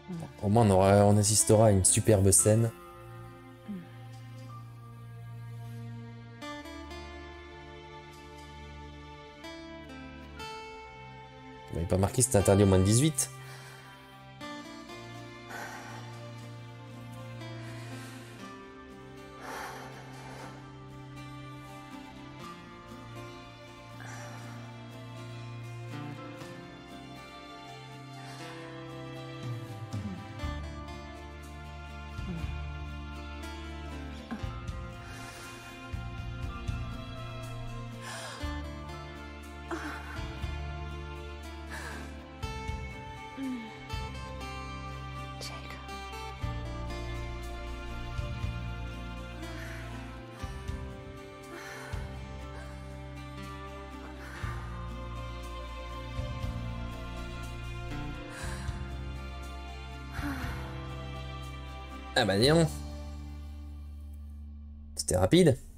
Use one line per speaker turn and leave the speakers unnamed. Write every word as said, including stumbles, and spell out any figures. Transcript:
Au moins on, aura, on assistera à une superbe scène. Vous n'avez pas marqué c'était interdit au moins de dix-huit. Ah bah dis donc. C'était rapide.